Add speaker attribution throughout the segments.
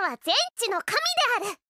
Speaker 1: は全知の神である。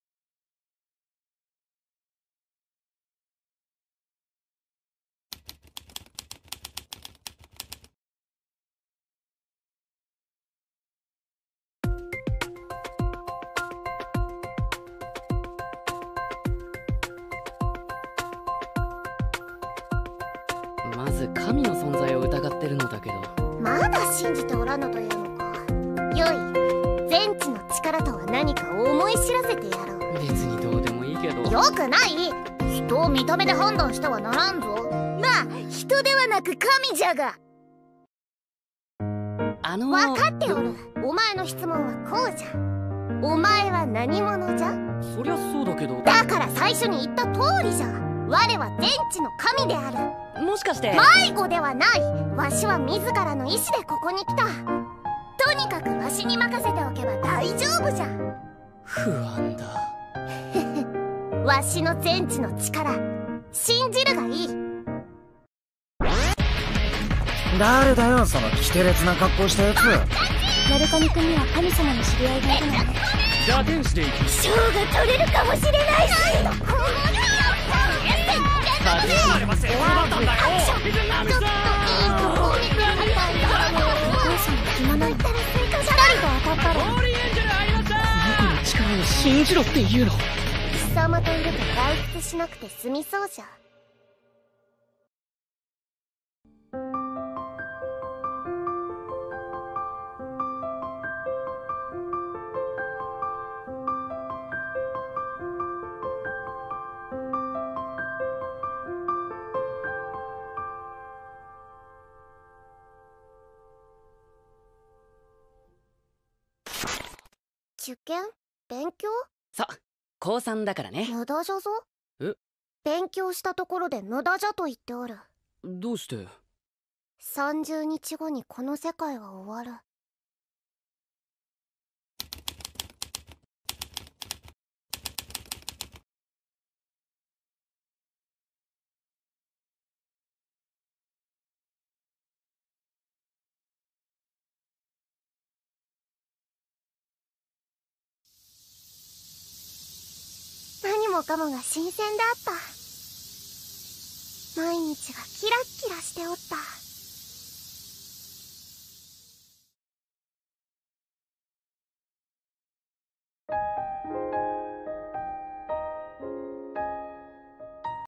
Speaker 2: まず神の存在を疑ってるのだけど。
Speaker 1: まだ信じておらぬというのか。よい、全知の力とは何か思い知らせてやろう。
Speaker 2: 別にどうでもいいけど。
Speaker 1: よくない。人を見た目で判断してはならんぞ。まあ人ではなく神じゃが。分かっておる。お前の質問はこうじゃ。お前は何者じゃ。
Speaker 2: そりゃそうだけど。
Speaker 1: だから最初に言った通りじゃ。我は全知の神である。
Speaker 2: もしかして
Speaker 1: 迷子ではない。わしは自らの意志でここに来た。とにかくわしに任せておけば大丈夫じゃ。
Speaker 2: 不安だ。
Speaker 1: わしの全知の力信じるがいい。
Speaker 3: 誰だよそのキテレツな格好したやつ。
Speaker 1: ナルコニ君には神様の知り合いがいるのね。
Speaker 4: 打天使でいき
Speaker 1: 賞が取れるかもしれないし。
Speaker 4: あれは成功だったんだよ。
Speaker 1: ちょっといいとこ見てみたいんだ。お父さん暇なんだらスイカじゃないと当たったら。
Speaker 4: ホーリーエンジェルありました。
Speaker 2: この子の力を信じろっていうの。
Speaker 1: 貴様といると外出しなくて済みそうじゃ。受験？勉強？
Speaker 2: さ、高3だからね。
Speaker 1: 無駄じゃぞ。
Speaker 2: え？
Speaker 1: 勉強したところで無駄じゃと言っておる。
Speaker 2: どうして？
Speaker 1: 30日後にこの世界は終わる。何もかもが新鮮であった。毎日がキラッキラしておった。